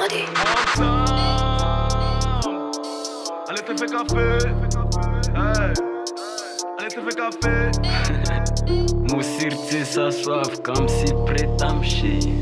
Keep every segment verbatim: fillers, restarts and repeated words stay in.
Melody. Allez te fais café, hey. Allez te fais café. Musirti sa suave comme si prêt à me chier.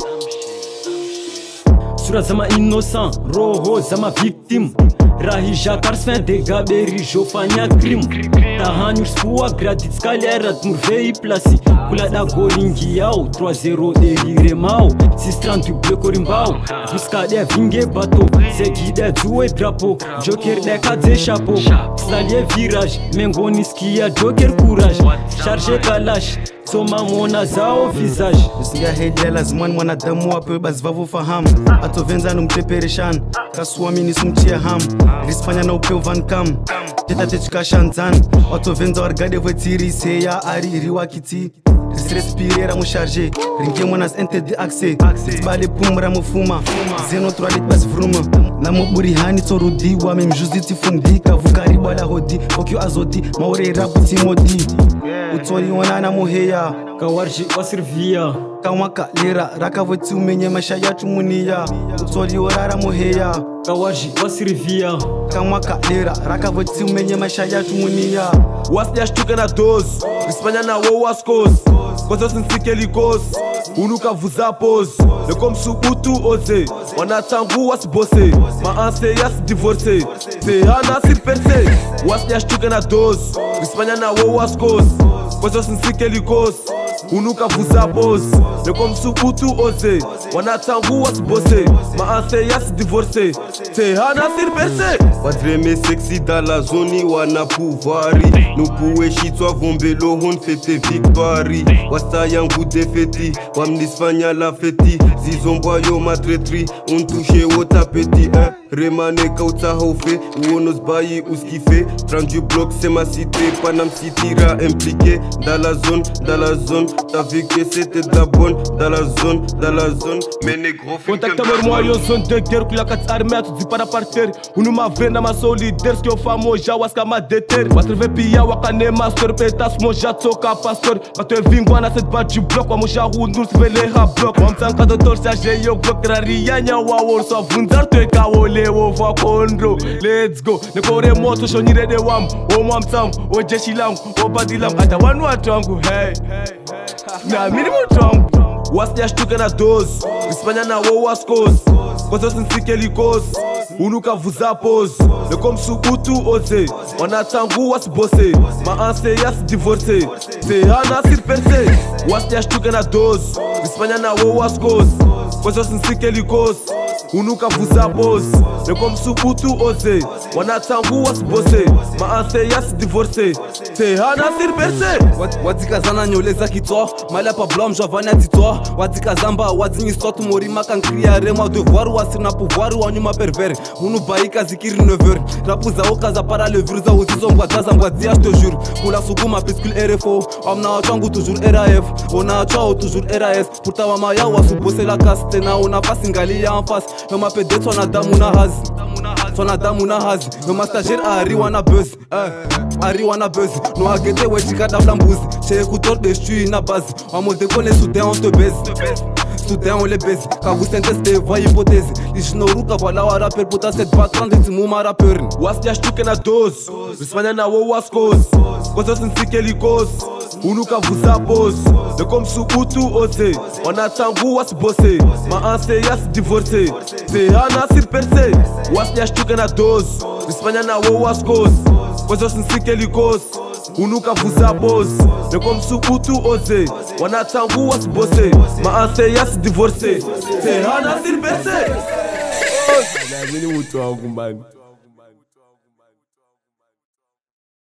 Sura zama innocent, roho zama victime. Rahi jacar se de gaberi jofanya crime. Tahanur spua gradit scalerat murvei plasi. Kula da goringiau, três zero de remau. Sistrantu bleu corimbau. Busca de vingue bato, seguida duas drapo. Joker de cadê chapeau. Salier virage, mengoniski joker courage. Charge kalash. Soma mona zao visage. Usiga hedela zman mwanadamu wape bazvavu fahamu. Atovenza numtepereshan kasuamini sumtia ham. Rispanya na upeu van kam teta techikashanzan. Atovenza wargade vetiri seya ari riwakiti. Respirera mu charger ringue monas ente de accès. Bale pumra mu fuma zeno troalit bas vruma. Na moburi hani torudi wa mem juziti fundika. Vukari bala hodi okyo azodi maure raputi modi. Utori wanana muheya kawarji wasirvia Kamwaka lera rakavoti umenye masha yacu muniya. Utori orara muheya kawarji wasirvia Kamwaka lera rakavoti umenye masha yacu muniya. Wasti ashtuke na doze Espanya na wo waskos Kozo sinsike likos Unuka vuza pose Ne comme sou utu oze Wanatangu wasbose Ma anse yas divorce Se hana sir perse Wasti ashtuke na doze Espanya na wo waskos Kozo sinsike likos Unuka vuza pose Ne comme sou utu oze Wanatangu wasbose Ma anse yas divorce Se hana sir perse Wadreme sexy dans la zone wana pouvoiri. Nous pouvons chitwa vombelo hon fete victoire. Wasta yangu defeti wamnisfanya la feti. Zizomboa yo matretri on touche au tapeti. eh. Remane kauta haufe uonos bayi uskife. Trente du bloc c'est ma cité. Panam City ra impliqué. Dans la zone, dans la zone. T'as vu que c'était de la bonne. Dans la zone, dans la zone. Mais négro Contacte-moi moi yo zone de guerre. Kula kat armée tu dis para partir. Unu ma vena ma solidaire. Ski o famo ja waska ma deter. Watreve pia wakane master. Petas mo ja toka pastor. Katu e vingwa na set bat du bloc. Wa mo ja hundur svele ha bloc. Wam tanka do tor sa je yo bloc. Raria nya wa wor so vundar to e kawole wo va konro. Let's go. Ne kore moto shonire de wam. O mwam tam. O jeshi lang. O badilam. Ata wanu watangu. Hey. Na minimum tangu. Wasti ashtuke na doze Espanya na wo waskos Kozo sinsike likos Unuka vuza pose Ne comme sou utu oze Wanatangu wasbose Ma anse yas divorce Se hana sir perse Wasti ashtuke na doze Espanya na wo waskos Kozo sinsike likos Unuka vuza pose Ne comme sou utu oze Wanatangu wasbose Ma anse yas divorce Se hana sir perse Watika zana nyoleza kitwa Mala pa blam javanya titwa Watika zamba wadini stotu morima kan kriya rema devoir wasina pouvoir wanyuma pervers Unu baika zikiri neuf heures Rapu za oka za para le virus za usizo mbwaza za mbwazia je te jure Kula sukuma piscule R F O Amna wachangu toujours R A F Ona wachao toujours R A S Pourta wama ya wasupose la casse Tena ona fasi ngali ya en face Yo ma pede tona damu na hazi Tona damu na hazi Yo ma stagiaire ari wana buzz eh. Ari wana buzz No agete wejika dabla mbuzi Chez écouteur de j'suis na base En mode qu'on est soudain on te baise Soudain on les baise Quand vous sentez voix hypothèse Ishnoruka voilà wa rappel Puta cette battante de mouma rappeur Wasti ashtuke na doze Espanya na wo waskos Kozo sinsike likos Unuka vuza pose Ne comme sou utu oze Wanatangu wasbose Ma anse yas divorce Se hana sir perse Wasti ashtuke na doze Espanya na wo waskos Kozo sinsike likos Unuka vuza pose Ne comme sou utu oze Wanatangu wasbose Ma anse yas divorce Se hana sir perse. Na mini mutu wangu mbani.